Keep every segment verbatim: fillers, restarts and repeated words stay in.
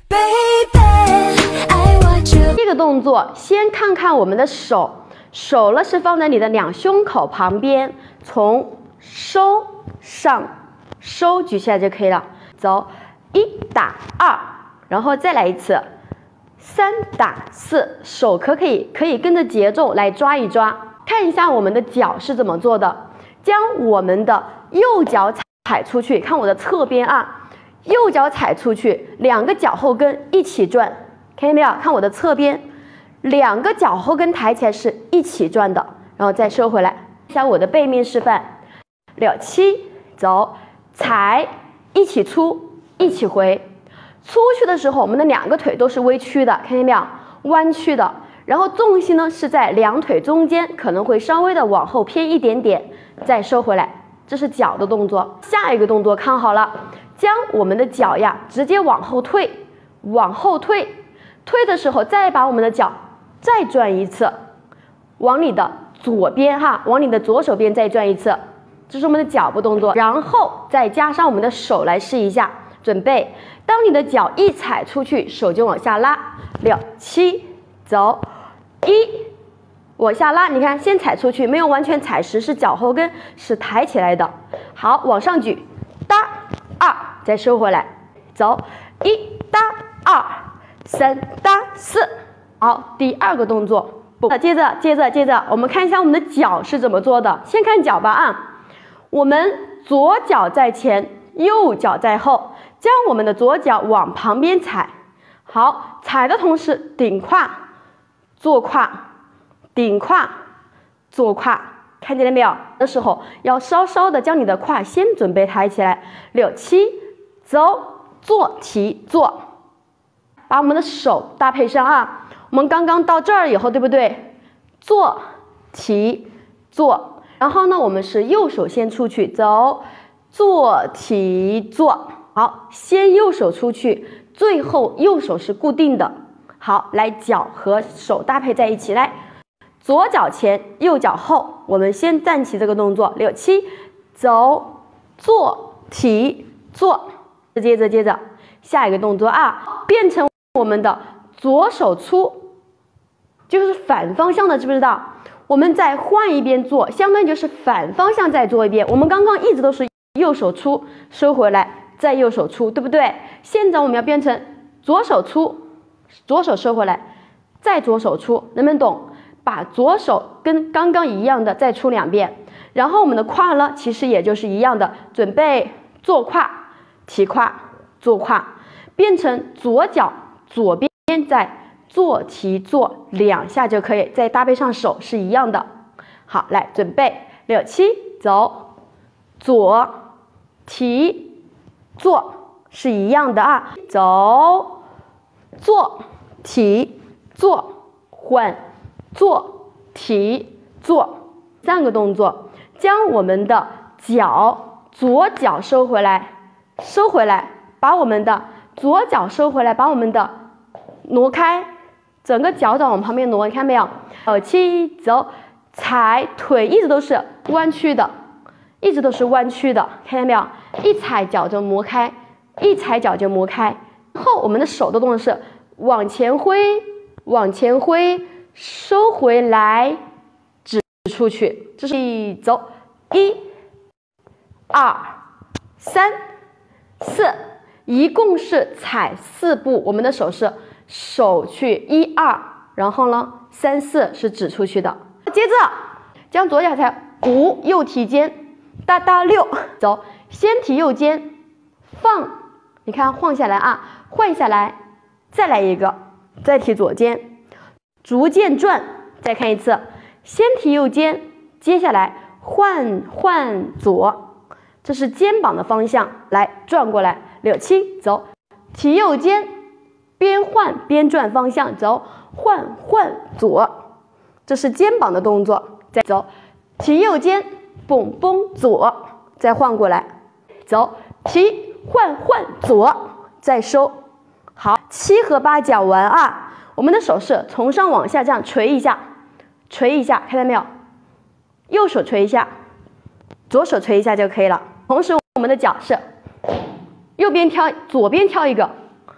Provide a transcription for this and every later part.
这个动作，先看看我们的手，手呢是放在你的两胸口旁边，从收上收举起来就可以了。走，一打二，然后再来一次，三打四，手可可以可以跟着节奏来抓一抓。看一下我们的脚是怎么做的，将我们的右脚踩出去，看我的侧边啊，右脚踩出去，两个脚后跟一起转。看见没有？看我的侧边，两个脚后跟抬起来是一起转的，然后再收回来。像我的背面示范，六七，走，踩，一起出，一起回。出去的时候，我们的两个腿都是微曲的，看见没有？弯曲的。然后重心呢是在两腿中间，可能会稍微的往后偏一点点，再收回来。这是脚的动作。下一个动作看好了，将我们的脚呀直接往后退，往后退。推的时候，再把我们的脚再转一次，往你的左边哈，往你的左手边再转一次，这是我们的脚部动作。然后再加上我们的手来试一下，准备。当你的脚一踩出去，手就往下拉，六七，走，一，往下拉。你看，先踩出去，没有完全踩实，是脚后跟是抬起来的。好，往上举，搭二，再收回来，走，一搭二。三搭四，好，第二个动作，不，接着接着接着，我们看一下我们的脚是怎么做的。先看脚吧啊，我们左脚在前，右脚在后，将我们的左脚往旁边踩，好，踩的同时顶胯，坐胯，顶胯，坐胯，看见了没有？的时候要稍稍的将你的胯先准备抬起来，六七，走，坐提坐。把我们的手搭配上啊，我们刚刚到这儿以后，对不对？坐提坐，然后呢，我们是右手先出去，走，坐提坐。好，先右手出去，最后右手是固定的。好，来脚和手搭配在一起，来，左脚前，右脚后，我们先站起这个动作，六七，走，坐提坐。接着接着下一个动作啊，变成我们的左手出，就是反方向的，知不知道？我们再换一边做，相当于就是反方向再做一遍。我们刚刚一直都是右手出，收回来，再右手出，对不对？现在我们要变成左手出，左手收回来，再左手出，能不能懂？把左手跟刚刚一样的再出两遍，然后我们的胯呢，其实也就是一样的，准备坐胯、提胯、坐胯，变成左脚。左边再坐提坐两下就可以，再搭配上手是一样的。好，来准备六七，走，左提坐是一样的啊，走，坐提坐，换坐提坐。三个动作，将我们的脚左脚收回来，收回来，把我们的左脚收回来，把我们的挪开，整个脚掌往旁边挪，你看没有？呃，七，走，踩，腿一直都是弯曲的，一直都是弯曲的，看见没有？一踩脚就挪开，一踩脚就挪开。然后我们的手的动作是往前挥，往前挥，收回来，指出去。这是走，一、二、三、四。一共是踩四步，我们的手是手去一二，然后呢三四是指出去的。接着将左脚踩五，右提肩，哒哒六，走，先提右肩，放，你看晃下来啊，换下来，再来一个，再提左肩，逐渐转，再看一次，先提右肩，接下来换换左，这是肩膀的方向，来转过来。六七，走，提右肩，边换边转方向，走，换换左，这是肩膀的动作。再走，提右肩，蹦蹦左，再换过来，走，提换换左，再收。好，七和八讲完啊，我们的手是从上往下这样捶一下，捶一下，看到没有？右手捶一下，左手捶一下就可以了。同时，我们的脚是右边挑，左边挑一个，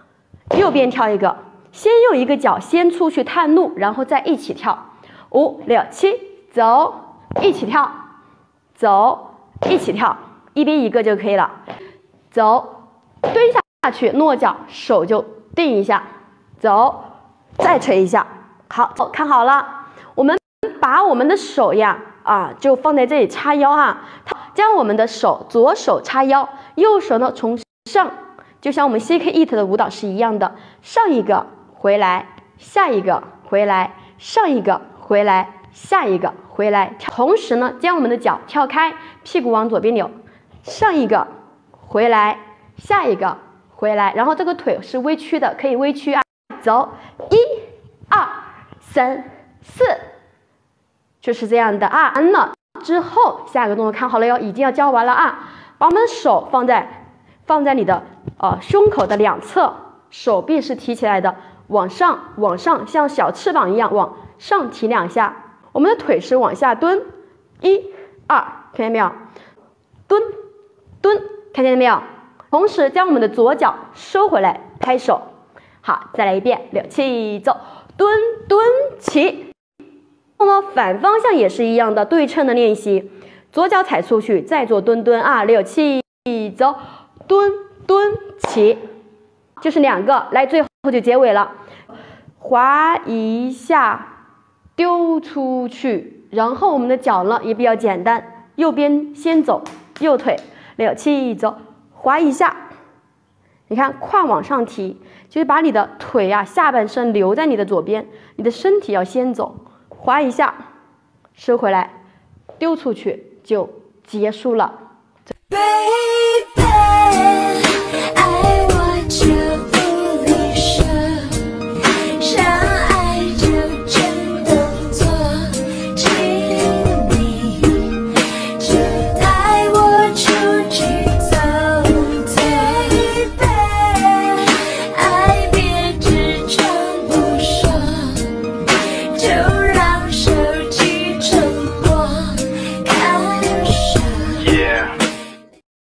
右边跳一个，先用一个脚先出去探路，然后再一起跳。五六七，走，一起跳，走，一起跳，一边一个就可以了。走，蹲下去，落脚，手就定一下，走，再捶一下。好，看好了，我们把我们的手呀，啊，就放在这里叉腰啊，将我们的手，左手叉腰，右手呢从上。就像我们 C K E T 的舞蹈是一样的，上一个回来，下一个回来，上一个回来，下一个回来。同时呢，将我们的脚跳开，屁股往左边扭，上一个回来，下一个回来，然后这个腿是微曲的，可以微曲啊。走，一、二、三、四，就是这样的啊。完了之后，下一个动作看好了哟，已经要教完了啊。把我们的手放在放在你的。呃，胸口的两侧，手臂是提起来的，往上，往上，像小翅膀一样往上提两下。我们的腿是往下蹲，一、二，看见没有？蹲，蹲，看见没有？同时将我们的左脚收回来，拍手。好，再来一遍，六七走，蹲蹲起。那么反方向也是一样的，对称的练习，左脚踩出去，再做蹲蹲啊，六七走，蹲。蹲起，就是两个，来最后就结尾了，滑一下，丢出去，然后我们的脚呢也比较简单，右边先走，右腿六七走，滑一下，你看胯往上提，就是把你的腿呀、啊、下半身留在你的左边，你的身体要先走，滑一下，收回来，丢出去就结束了。Baby, I